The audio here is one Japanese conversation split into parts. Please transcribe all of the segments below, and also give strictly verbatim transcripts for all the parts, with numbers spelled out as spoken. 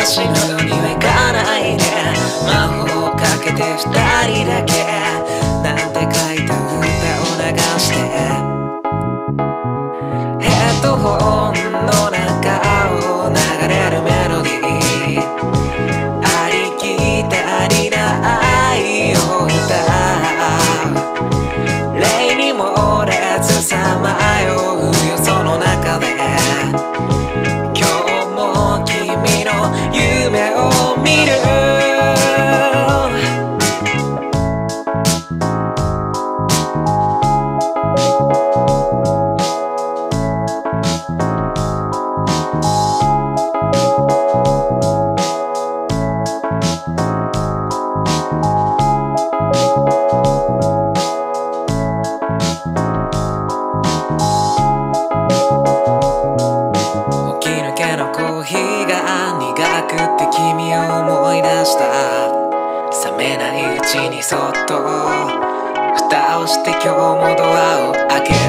私のようにはいかないね。魔法をかけて二人だけ、なんて書いた歌を流して、ヘッドホンの中を流れるメロディ、ありきたりな愛を歌う、例に漏れずさまようよ、その中で今日も君の夢を見る。起き抜けのコーヒーが苦くて君を思い出した。冷めないうちにそっと蓋をして今日もドアを開ける。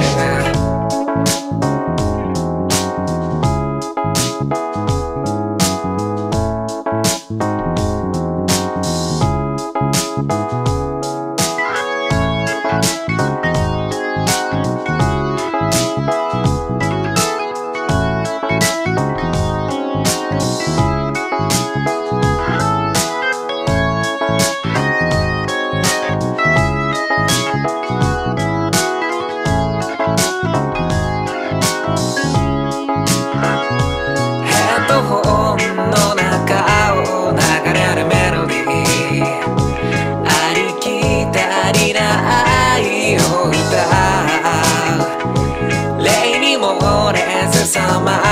さま